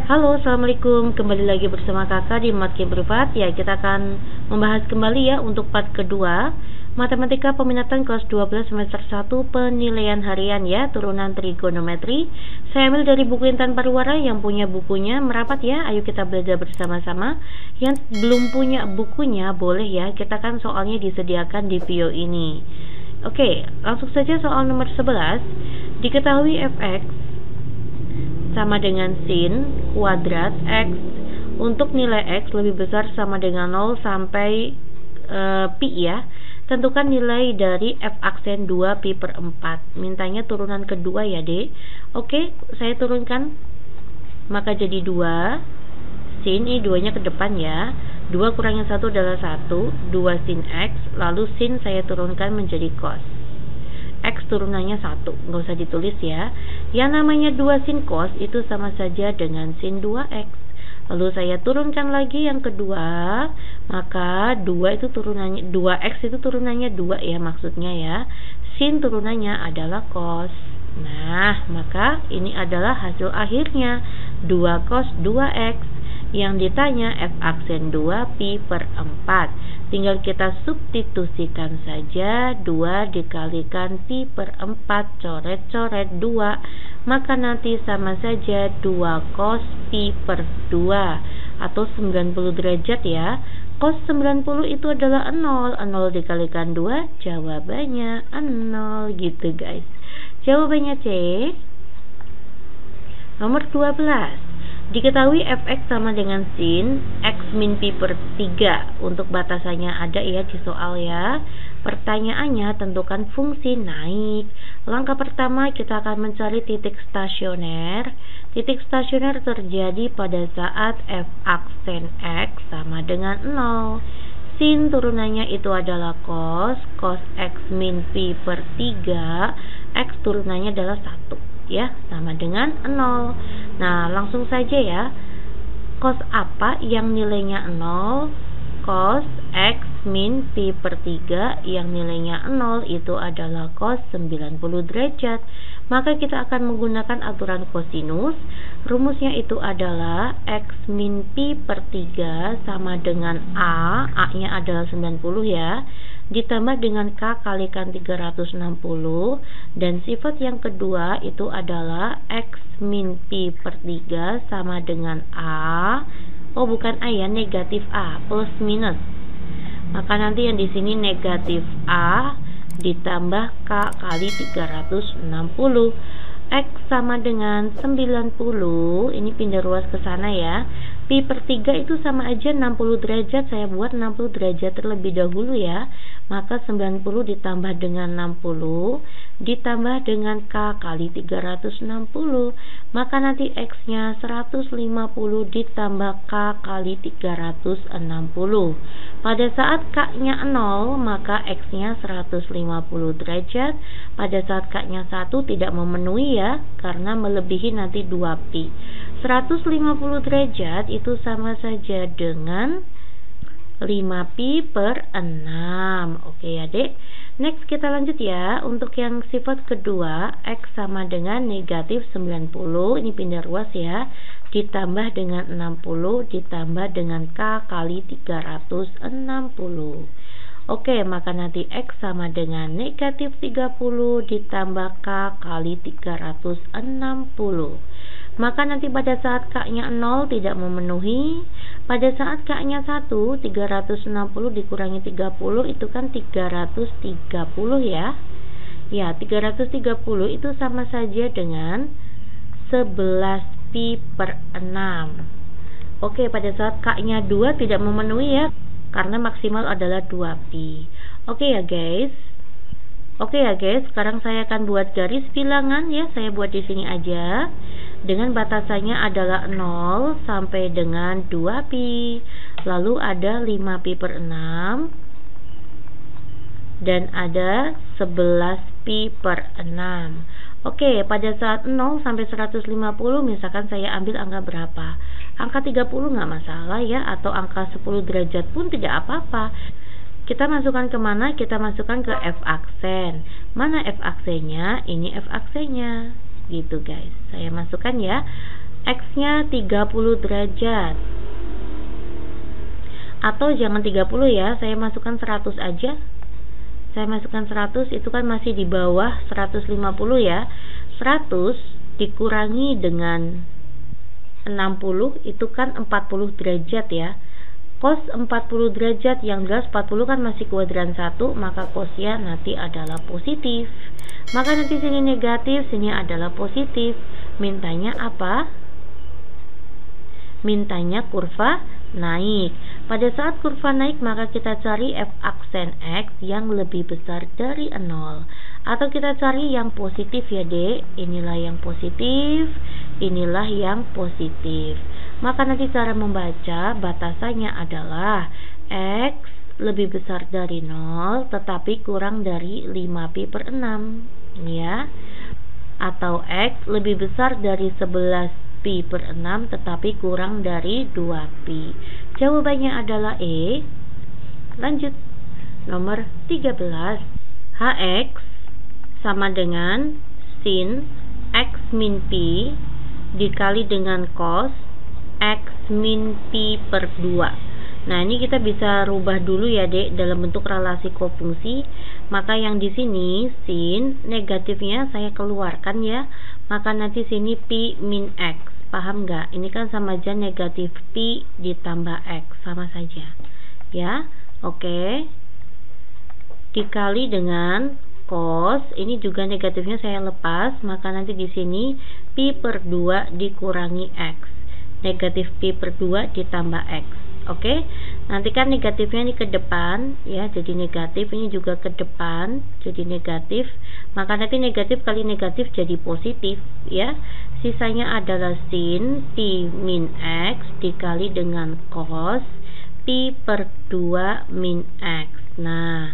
Halo, assalamualaikum. Kembali lagi bersama kakak di Matkin Privat. Ya, kita akan membahas kembali ya untuk part kedua Matematika Peminatan kelas 12 semester 1 penilaian harian ya, turunan trigonometri. Saya ambil dari buku Intan Pariwara. Yang punya bukunya merapat ya. Ayo kita belajar bersama-sama. Yang belum punya bukunya boleh ya, kita kan soalnya disediakan di video ini. Oke, langsung saja soal nomor 11. Diketahui fx sama dengan sin kuadrat x untuk nilai x lebih besar sama dengan 0 sampai pi ya. Tentukan nilai dari f aksen 2 pi per 4. Mintanya turunan kedua ya dek. Oke, saya turunkan. Maka jadi 2 sin, ini 2 nya ke depan ya. 2 kurangin 1 adalah 1. 2 sin x. Lalu sin saya turunkan menjadi cos X turunannya 1, nggak usah ditulis ya. Yang namanya 2 sin cos itu sama saja dengan sin 2x. Lalu saya turunkan lagi yang kedua, maka 2 itu turunannya 2x itu turunannya 2 ya maksudnya ya. Sin turunannya adalah cos. Nah, maka ini adalah hasil akhirnya 2 cos 2x. Yang ditanya f aksen 2 pi per 4. Tinggal kita substitusikan saja 2 dikalikan pi per 4, coret-coret 2, maka nanti sama saja 2 cos pi per 2 atau 90 derajat ya. Cos 90 itu adalah 0. 0 dikalikan 2, jawabannya 0 gitu guys. Jawabannya C. Nomor 12. Diketahui fx sama dengan sin x min pi per 3. Untuk batasannya ada ya di soal ya. Pertanyaannya tentukan fungsi naik. Langkah pertama kita akan mencari titik stasioner. Titik stasioner terjadi pada saat f aksen x sama dengan 0. Sin turunannya itu adalah cos x min pi per 3. X turunannya adalah 1 ya, sama dengan 0. Nah, langsung saja ya. Cos apa yang nilainya 0? Cos x min pi per 3 yang nilainya 0 itu adalah cos 90 derajat. Maka kita akan menggunakan aturan kosinus. Rumusnya itu adalah x min pi per 3 sama dengan A nya adalah 90 ya, ditambah dengan K kalikan 360, dan sifat yang kedua itu adalah X min Pi per 3 sama dengan A, bukan A ya, negatif A, plus minus. Maka nanti yang di sini negatif A ditambah K kali 360. X sama dengan 90, ini pindah ruas ke sana ya. Pi per 3 itu sama aja 60 derajat, saya buat 60 derajat terlebih dahulu ya. Maka 90 ditambah dengan 60 ditambah dengan K kali 360, maka nanti X nya 150 ditambah K kali 360. Pada saat K nya 0 maka X nya 150 derajat. Pada saat K nya 1 tidak memenuhi ya, karena melebihi nanti 2 pi. 150 derajat itu sama saja dengan 5 pi per 6. Oke ya dek. Next kita lanjut ya. Untuk yang sifat kedua, X sama dengan negatif 90, ini pindah ruas ya, ditambah dengan 60 ditambah dengan K kali 360. Oke, maka nanti X sama dengan negatif 30 ditambah K kali 360. Maka nanti pada saat K nya 0 tidak memenuhi. Pada saat K nya 1, 360 dikurangi 30 itu kan 330 ya. Ya, 330 itu sama saja dengan 11 pi per 6. Oke, pada saat K nya 2 tidak memenuhi ya, karena maksimal adalah 2 pi. Oke ya guys. Sekarang saya akan buat garis bilangan ya. Saya buat di sini aja. Dengan batasannya adalah 0 sampai dengan 2 pi. Lalu ada 5 pi per 6 dan ada 11 pi per 6. Oke, pada saat 0 sampai 150 misalkan saya ambil angka berapa? Angka 30 nggak masalah ya, atau angka 10 derajat pun tidak apa-apa. Kita masukkan kemana? Kita masukkan ke F aksen. Mana F aksennya? Ini F aksennya. Gitu guys. Saya masukkan ya. X-nya 30 derajat. Atau jangan 30 ya, saya masukkan 100 aja. Saya masukkan 100, itu kan masih di bawah 150 ya. 100 dikurangi dengan 60 itu kan 40 derajat ya. Cos 40 derajat, yang jelas 40 kan masih kuadran 1, maka cosnya nanti adalah positif. Maka nanti sini negatif, sini adalah positif. Mintanya apa? Mintanya kurva naik. Pada saat kurva naik, maka kita cari f aksen X yang lebih besar dari 0. Atau kita cari yang positif ya dek. Inilah yang positif, inilah yang positif. Maka nanti cara membaca batasannya adalah X lebih besar dari 0 tetapi kurang dari 5pi/6 ya. Atau X lebih besar dari 11pi/6 tetapi kurang dari 2pi. Jawabannya adalah E. Lanjut. Nomor 13. Hx sama dengan sin X min pi dikali dengan cos X min pi/2. Nah, ini kita bisa rubah dulu ya dek dalam bentuk relasi kofungsi. Maka yang di sini sin negatifnya saya keluarkan ya. Maka nanti sini pi min X. Paham nggak? Ini kan sama aja negatif pi ditambah X, sama saja. Ya, oke. Dikali dengan cos, ini juga negatifnya saya lepas, maka nanti di sini pi/2 dikurangi X. Negatif pi/2 ditambah X. Oke, nanti kan negatifnya ini ke depan ya, jadi negatif, ini juga ke depan jadi negatif, maka nanti negatif kali negatif jadi positif ya. Sisanya adalah sin pi min X dikali dengan cos pi/2 min X. Nah,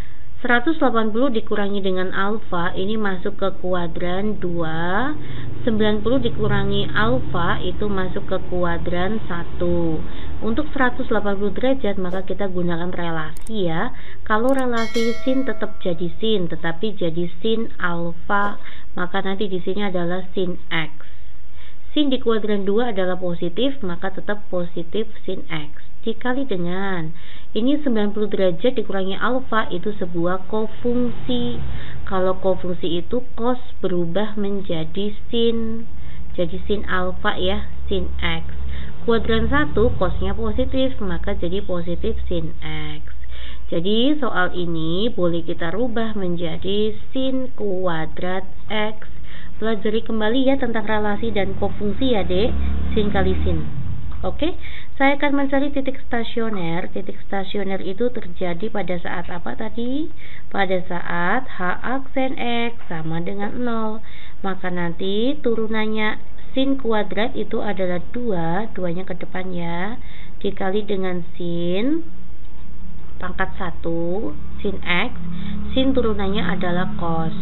180 dikurangi dengan alfa ini masuk ke kuadran 2, 90 dikurangi alfa itu masuk ke kuadran 1. Untuk 180 derajat maka kita gunakan relasi ya. Kalau relasi sin tetap jadi sin, tetapi jadi sin alfa, maka nanti di sini adalah sin X. Sin di kuadran 2 adalah positif, maka tetap positif sin X. Dikali dengan ini 90 derajat dikurangi alfa itu sebuah kofungsi. Kalau kofungsi itu cos berubah menjadi sin. Jadi sin alfa ya, sin X. Kuadran 1 cosnya positif, maka jadi positif sin X. Jadi soal ini boleh kita rubah menjadi sin kuadrat X. Pelajari kembali ya tentang relasi dan kofungsi ya dek. Sin kali sin. Oke, saya akan mencari titik stasioner. Titik stasioner itu terjadi pada saat apa tadi? Pada saat H aksen X sama dengan 0. Maka nanti turunannya sin kuadrat itu adalah 2, 2-nya ke depan ya, dikali dengan sin pangkat 1, sin X. Sin turunannya adalah cos.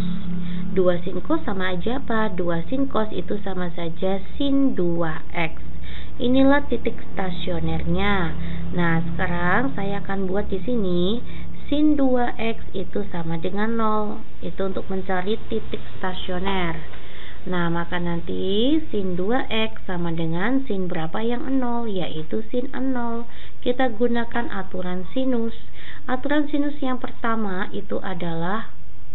2 sin cos sama aja apa? 2 sin cos itu sama saja sin 2X. Inilah titik stasionernya. Nah, sekarang saya akan buat di sini sin 2x itu sama dengan 0. Itu untuk mencari titik stasioner. Nah, maka nanti sin 2x sama dengan sin berapa yang 0, yaitu sin 0. Kita gunakan aturan sinus. Aturan sinus yang pertama itu adalah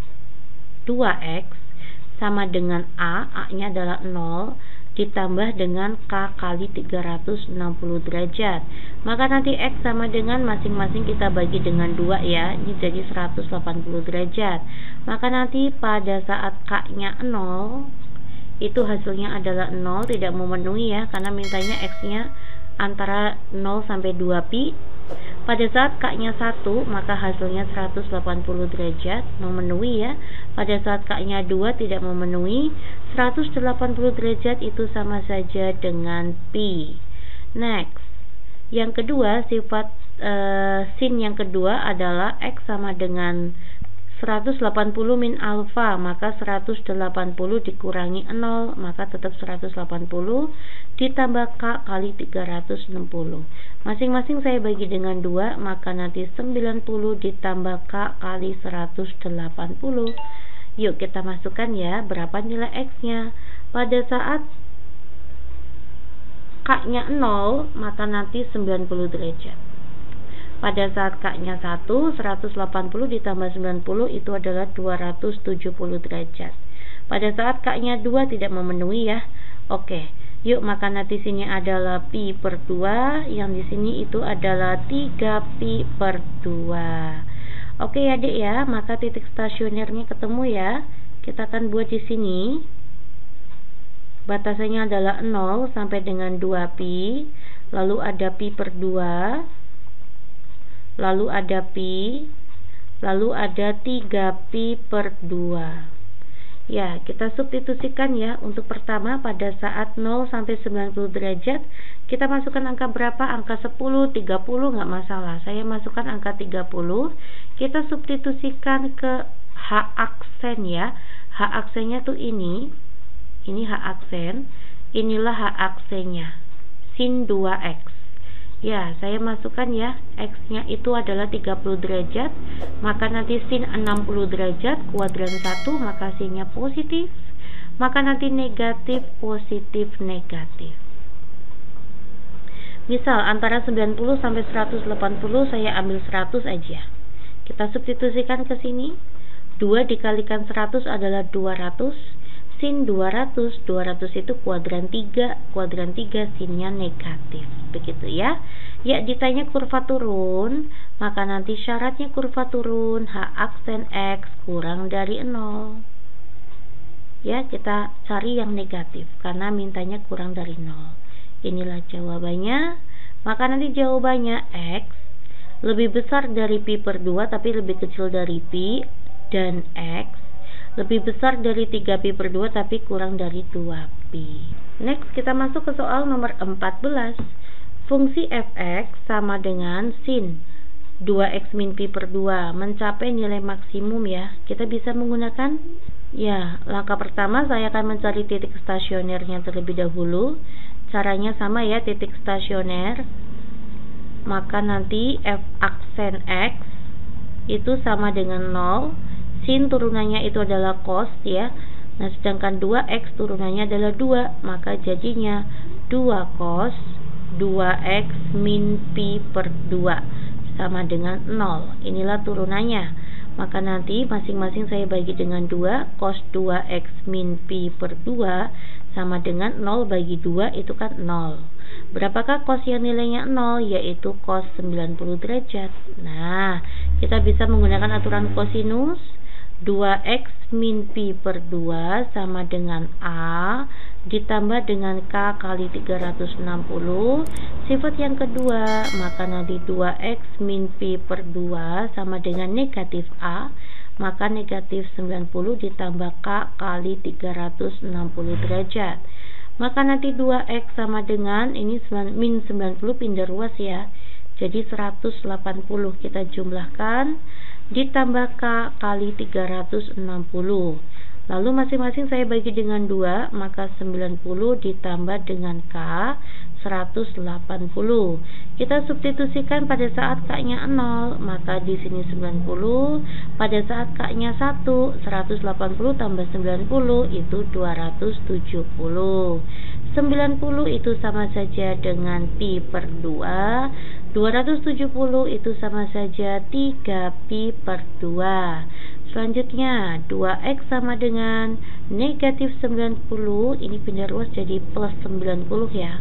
2x sama dengan A-nya adalah 0, ditambah dengan K kali 360 derajat. Maka nanti X sama dengan masing-masing kita bagi dengan 2 ya. Ini jadi 180 derajat. Maka nanti pada saat K-nya 0, itu hasilnya adalah 0, tidak memenuhi ya, karena mintanya X-nya antara 0 sampai 2pi. Pada saat K-nya 1, maka hasilnya 180 derajat, memenuhi ya. Pada saat K-nya 2 tidak memenuhi, 180 derajat itu sama saja dengan pi. Next, yang kedua, sifat sin yang kedua adalah X sama dengan 180 min alfa, maka 180 dikurangi 0, maka tetap 180 ditambah K kali 360. Masing-masing saya bagi dengan 2, maka nanti 90 ditambah K kali 180. Yuk kita masukkan ya, berapa nilai X-nya. Pada saat K-nya 0, maka nanti 90 derajat. Pada saat K-nya 1, 180 ditambah 90 itu adalah 270 derajat. Pada saat K-nya 2 tidak memenuhi ya. Oke, yuk maka nanti sini adalah pi per 2, yang di sini itu adalah 3 pi per 2. Oke ya adik ya, maka titik stasionernya ketemu ya. Kita akan buat di sini. Batasannya adalah 0 sampai dengan 2 pi, lalu ada pi per 2, lalu ada pi, lalu ada 3 pi per 2. Ya, kita substitusikan ya. Untuk pertama pada saat 0 sampai 90 derajat, kita masukkan angka berapa? Angka 10, 30 nggak masalah. Saya masukkan angka 30. Kita substitusikan ke H aksen ya. H aksennya tuh ini H aksen. Inilah H aksennya, sin 2x. Ya, saya masukkan ya, X-nya itu adalah 30 derajat, maka nanti sin 60 derajat, kuadran 1, maka sinnya positif, maka nanti negatif, positif, negatif. Misal, antara 90 sampai 180, saya ambil 100 aja. Kita substitusikan ke sini, 2 dikalikan 100 adalah 200, sin 200, 200 itu kuadran 3, kuadran 3 sinnya negatif, begitu ya. Ya, ditanya kurva turun, maka nanti syaratnya kurva turun, H aksen X kurang dari 0. Ya, kita cari yang negatif, karena mintanya kurang dari 0. Inilah jawabannya, maka nanti jawabannya X lebih besar dari pi per 2, tapi lebih kecil dari pi, dan X lebih besar dari 3 pi per 2 tapi kurang dari 2 pi. Next kita masuk ke soal nomor 14. Fungsi fx sama dengan sin 2x min pi per 2 mencapai nilai maksimum ya. Kita bisa menggunakan ya, langkah pertama saya akan mencari titik stasionernya terlebih dahulu. Caranya sama ya, titik stasioner. Maka nanti f aksen x itu sama dengan 0. Sin turunannya itu adalah cos ya. Nah, sedangkan 2x turunannya adalah 2, maka jadinya 2 cos 2x min pi per 2 sama dengan 0. Inilah turunannya. Maka nanti masing-masing saya bagi dengan 2, cos 2x min pi per 2 sama dengan 0 bagi 2 itu kan 0. Berapakah cos yang nilainya 0? Yaitu cos 90 derajat. Nah, kita bisa menggunakan aturan kosinus. 2x min pi per 2 sama dengan A ditambah dengan K kali 360. Sifat yang kedua, maka nanti 2x min pi per 2 sama dengan negatif A, maka negatif 90 ditambah K kali 360 derajat. Maka nanti 2x sama dengan ini min 90 pindah ruas ya, jadi 180 kita jumlahkan ditambah K kali 360. Lalu masing-masing saya bagi dengan 2, maka 90 ditambah dengan K 180. Kita substitusikan pada saat K-nya 0, maka di sini 90. Pada saat K-nya 1, 180 tambah 90 itu 270. 90 itu sama saja dengan pi per 2. 270 itu sama saja 3 pi per 2. Selanjutnya 2x sama dengan negatif 90, ini pindah ruas jadi plus 90 ya,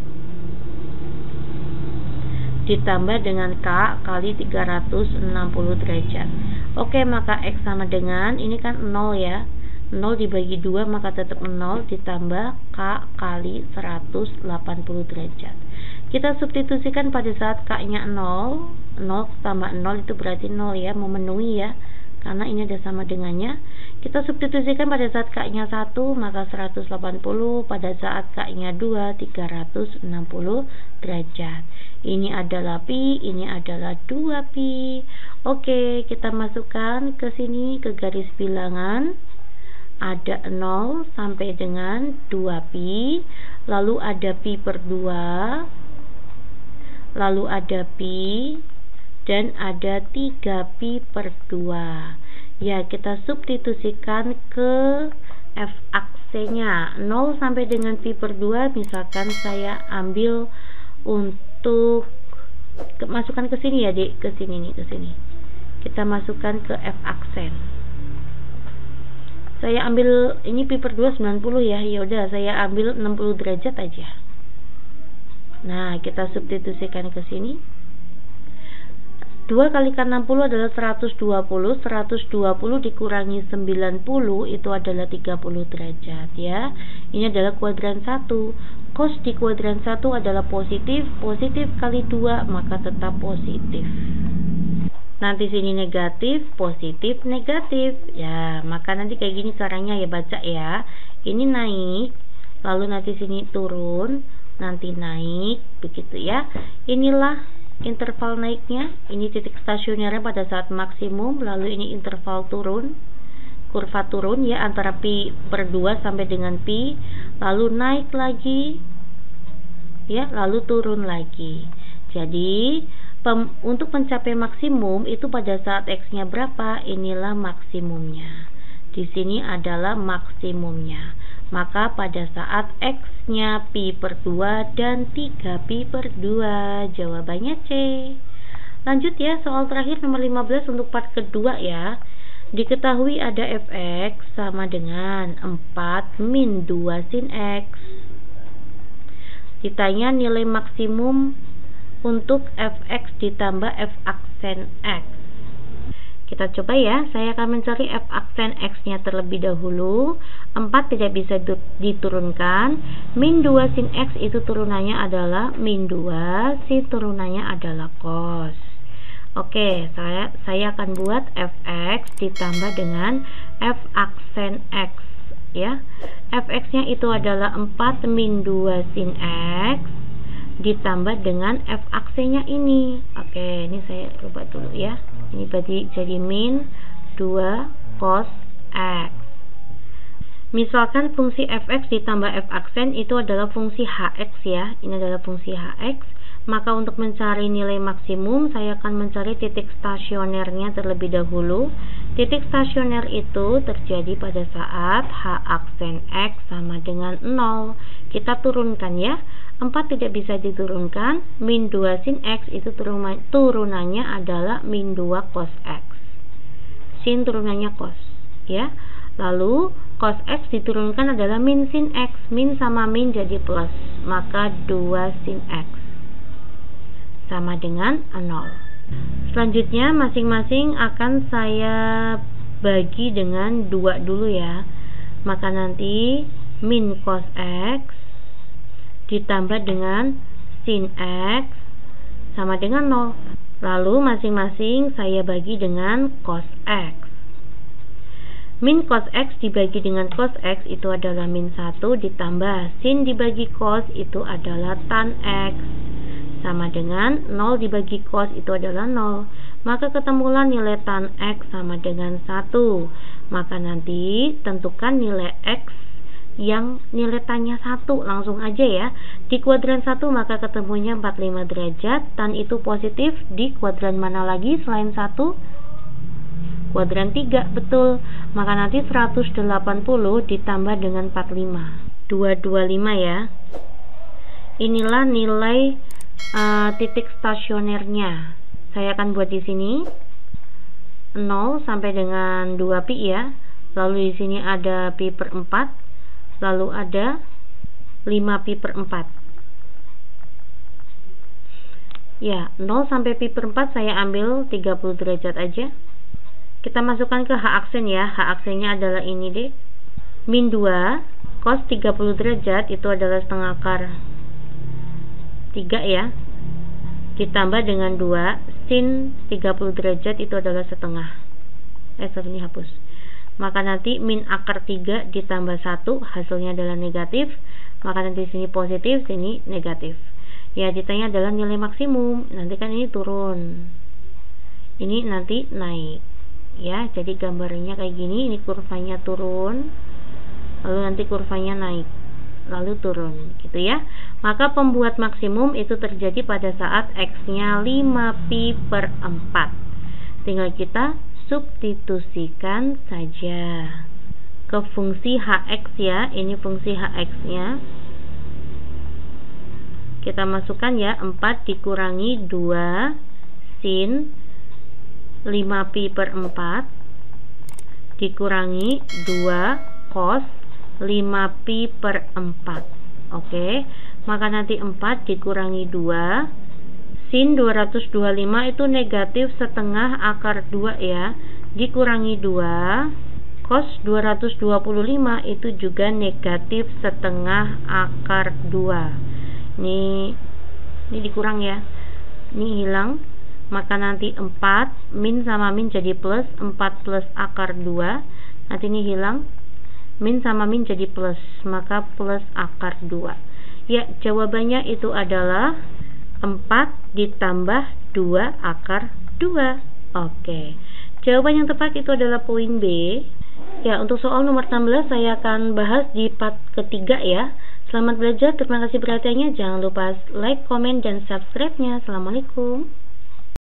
ditambah dengan K kali 360 derajat. Oke, maka X sama dengan ini kan 0 ya, 0 dibagi 2 maka tetap 0 ditambah K kali 180 derajat. Kita substitusikan pada saat K nya 0, 0 tambah 0 itu berarti 0 ya, memenuhi ya, karena ini ada sama dengannya. Kita substitusikan pada saat K nya 1 maka 180, pada saat K nya 2 360 derajat. Ini adalah pi, ini adalah 2 pi. Oke, kita masukkan ke sini ke garis bilangan. Ada 0 sampai dengan 2 pi, lalu ada pi per 2, lalu ada pi, dan ada 3 pi per 2. Ya, kita substitusikan ke f aksen nya 0 sampai dengan pi per 2 misalkan saya ambil untuk masukkan ke sini ya, Dek, ke sini nih, ke sini. Kita masukkan ke f aksen. Saya ambil ini pi per 2 90 ya. Ya udah, saya ambil 60 derajat aja. Nah, kita substitusikan ke sini. 2 kalikan 60 adalah 120. 120 dikurangi 90 itu adalah 30 derajat ya. Ini adalah kuadran 1. Cos di kuadran 1 adalah positif. Positif kali 2 maka tetap positif. Nanti sini negatif, positif, negatif. Ya, maka nanti kayak gini caranya ya, baca ya. Ini naik, lalu nanti sini turun, nanti naik, begitu ya. Inilah interval naiknya. Ini titik stasionernya pada saat maksimum, lalu ini interval turun, kurva turun ya, antara pi per 2 sampai dengan pi, lalu naik lagi ya, lalu turun lagi. Jadi untuk mencapai maksimum itu pada saat x-nya berapa, inilah maksimumnya. Di sini adalah maksimumnya. Maka pada saat x-nya pi per 2 dan 3 pi per 2, jawabannya C. Lanjut ya, soal terakhir nomor 15 untuk part kedua ya. Diketahui ada fx sama dengan 4 min 2 sin x. Ditanya nilai maksimum untuk fx ditambah f aksen x. Kita coba ya, saya akan mencari f aksen x-nya terlebih dahulu. 4 tidak bisa diturunkan. Min 2 sin x itu turunannya adalah min 2, sin turunannya adalah cos. Oke, saya akan buat fx ditambah dengan f aksen x ya. Fx-nya itu adalah 4 min 2 sin x ditambah dengan f aksennya ini. Oke, ini saya coba dulu ya. Ini berarti jadi min 2 cos x. Misalkan fungsi fx ditambah f aksen itu adalah fungsi hx ya. Ini adalah fungsi hx. Maka untuk mencari nilai maksimum, saya akan mencari titik stasionernya terlebih dahulu. Titik stasioner itu terjadi pada saat h aksen x sama dengan 0. Kita turunkan ya. 4 tidak bisa diturunkan. Min 2 sin x itu turunannya adalah min 2 cos x. Sin turunannya cos ya. Lalu cos x diturunkan adalah min sin x. Min sama min jadi plus, maka 2 sin x sama dengan 0. Selanjutnya masing-masing akan saya bagi dengan 2 dulu ya. Maka nanti min cos x ditambah dengan sin x sama dengan 0. Lalu masing-masing saya bagi dengan cos x. Min cos x dibagi dengan cos x itu adalah min 1 ditambah sin dibagi cos itu adalah tan x sama dengan 0 dibagi cos itu adalah 0. Maka ketemulah nilai tan x sama dengan 1. Maka nanti tentukan nilai x yang nilai tannya 1, langsung aja ya. Di kuadran 1 maka ketemunya 45 derajat. Tan itu positif di kuadran mana lagi selain 1? Kuadran 3, betul. Maka nanti 180 ditambah dengan 45, 225 ya. Inilah nilai titik stasionernya. Saya akan buat di sini 0 sampai dengan 2 pi ya. Lalu di sini ada pi per 4. Lalu ada 5 pi per 4 ya. 0 sampai pi per 4 saya ambil 30 derajat aja. Kita masukkan ke h aksen ya. H aksennya adalah ini deh, min 2 cos 30 derajat itu adalah setengah akar 3 ya, ditambah dengan 2 sin 30 derajat itu adalah setengah. Ini hapus. Maka nanti min akar 3 ditambah 1 hasilnya adalah negatif. Maka nanti sini positif, sini negatif. Ya, ditanya adalah nilai maksimum. Nanti kan ini turun, ini nanti naik ya. Jadi gambarnya kayak gini. Ini kurvanya turun, lalu nanti kurvanya naik, lalu turun gitu ya. Maka pembuat maksimum itu terjadi pada saat x-nya 5 pi per 4. Tinggal kita substitusikan saja. ke fungsi hx ya. Ini fungsi hx-nya. Kita masukkan ya, 4 dikurangi 2 sin 5pi per 4 dikurangi 2 cos 5pi per 4. Oke, maka nanti 4 dikurangi 2 sin 225 itu negatif setengah akar 2 ya, dikurangi 2 cos 225 itu juga negatif setengah akar 2. Ini dikurang ya, ini hilang, maka nanti 4 min sama min jadi plus, 4 plus akar 2, nanti ini hilang, min sama min jadi plus, maka plus akar 2. Ya, jawabannya itu adalah 4 ditambah 2 akar 2. Oke, jawaban yang tepat itu adalah poin B. Ya, untuk soal nomor 16 saya akan bahas di part ketiga ya. Selamat belajar, terima kasih perhatiannya. Jangan lupa like, komen, dan subscribe-nya. Assalamualaikum.